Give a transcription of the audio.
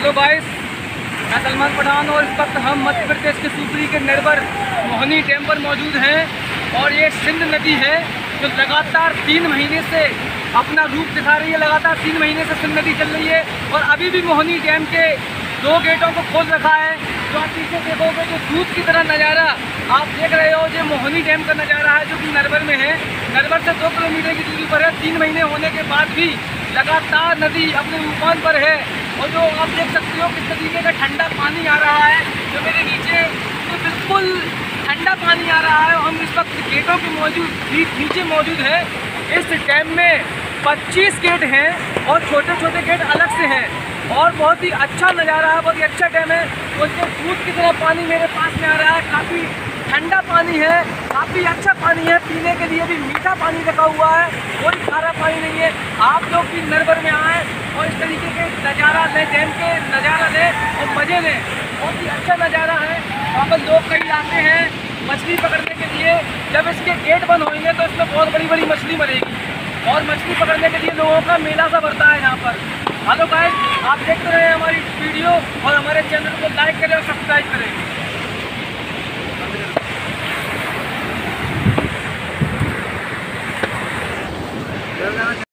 Hello guys, मैं सलमान पठान और इस वक्त हम मध्य प्रदेश के सुपरी के निर्भर मोहनी डैम पर मौजूद हैं। और ये सिंध नदी है जो लगातार 3 महीने से अपना रूप दिखा रही है। लगातार 3 महीने से सिंध नदी चल रही है और अभी भी मोहनी डैम के 2 गेटों को खोल रखा है। जो आप पीछे देखोगे जो दूध की तरह नज़ारा आप देख रहे हो, ये मोहनी डैम का नज़ारा है जो कि नरवर में है। नरवर से 2 किलोमीटर की दूरी पर है। 3 महीने होने के बाद भी लगातार नदी अपने उफान पर है। और जो आप देख सकते हो किस तरीके का ठंडा पानी आ रहा है जो मेरे नीचे, तो बिल्कुल ठंडा पानी आ रहा है। हम इस वक्त गेटों के नीचे मौजूद है। इस डैम में 25 गेट हैं और छोटे छोटे गेट अलग से हैं और बहुत ही अच्छा नज़ारा है, बहुत ही अच्छा डैम है। और जो दूध की तरह पानी मेरे पास में आ रहा है, काफ़ी ठंडा पानी है, काफ़ी अच्छा पानी है। पीने के लिए भी मीठा पानी रखा हुआ है, कोई खारा पानी नहीं है। आप लोग भी नरवर में आएँ और इस तरीके के नज़ारा लें, डैम के नज़ारा लें और मज़े लें। बहुत ही अच्छा नज़ारा है। वहाँ पर लोग कई आते हैं मछली पकड़ने के लिए। जब इसके गेट बंद होंगे तो इसमें बहुत बड़ी बड़ी मछली मरेगी और मछली पकड़ने के लिए लोगों का मेला सा बढ़ता है यहाँ पर। हेलो गाइस, आप देखते रहे हमारी वीडियो और हमारे चैनल को लाइक करें और सब्सक्राइब करें।